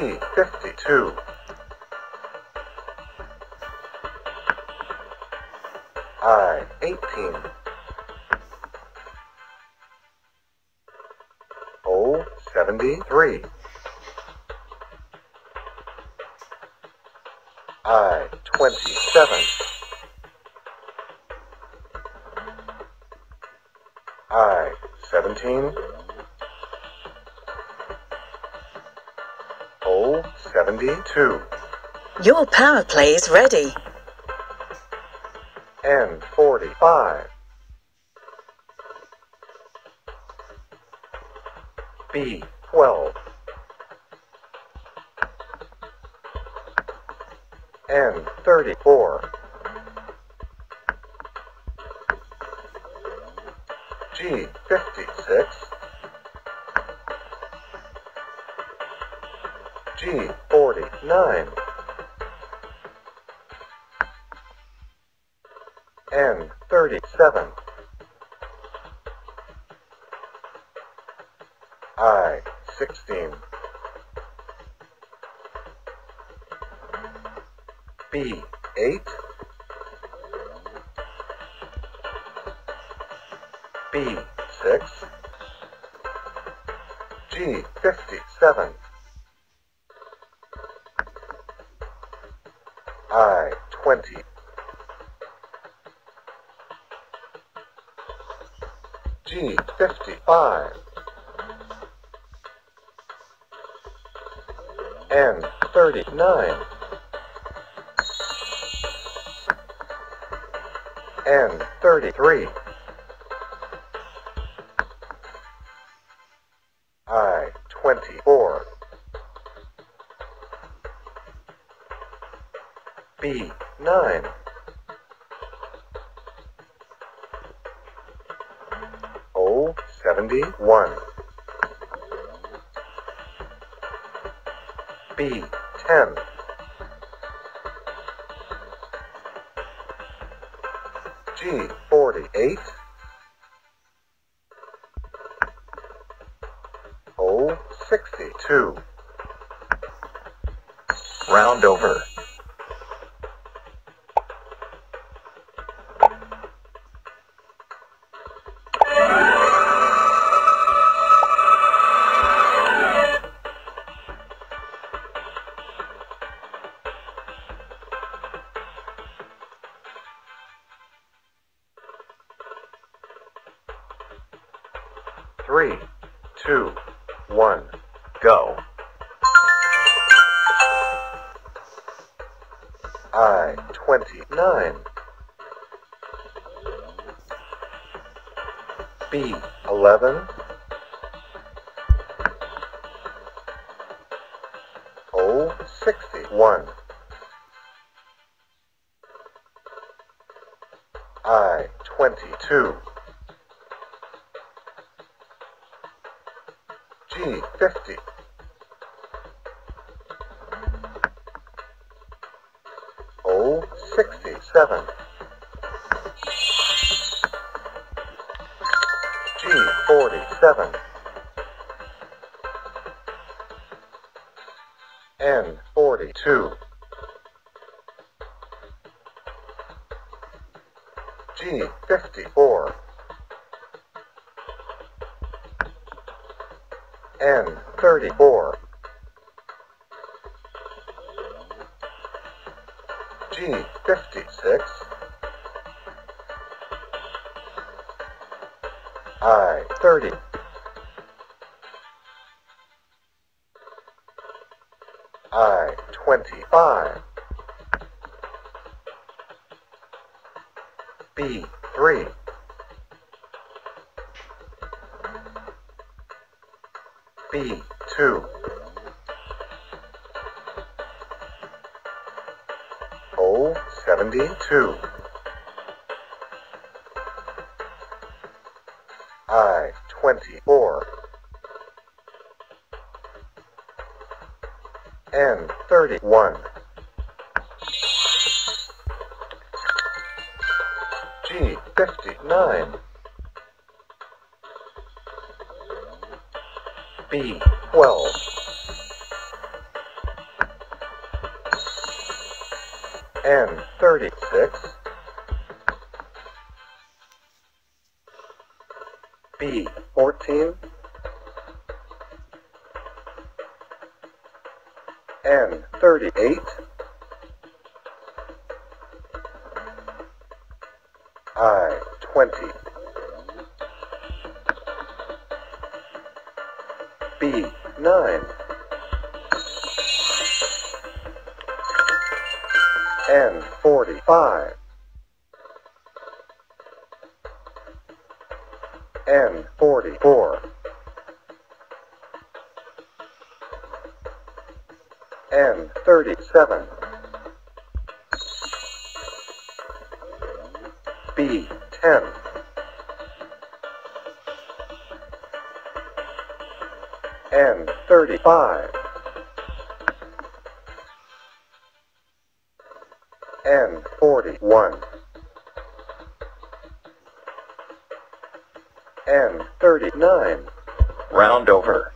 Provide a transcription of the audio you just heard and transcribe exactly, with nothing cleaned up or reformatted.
G fifty-two, I eighteen, O seventy-three, I twenty-seven, I seventeen, O seventy-two, Your power play is ready. N forty-five, B twelve, N thirty-four, G fifty-six, G forty-nine, N thirty-seven, I sixteen, B eight, B six, G fifty-seven, I twenty, G fifty-five, N thirty-nine, N thirty-three, I twenty-four, B nine, O seventy-one, B ten, G forty-eight, O sixty-two. Round over. Three, two, one, go. I twenty-nine, B eleven, O sixty-one, I twenty-two, G fifty, O sixty-seven, G forty-seven, N forty-two, G fifty-four, N thirty-four, G fifty-six, I thirty, I twenty-five, B three, B two, O seventy-two, I twenty-four, N thirty-one, G fifty-nine, B twelve, N thirty-six, B fourteen, N thirty-eight, I twenty, B nine, N forty-five, N forty-four, N thirty-seven, B ten, N thirty-five, N forty-one, N thirty-nine. Round over.